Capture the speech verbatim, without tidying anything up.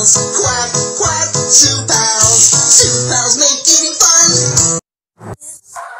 Quack, quack, Super Pals. Super Pals make eating fun.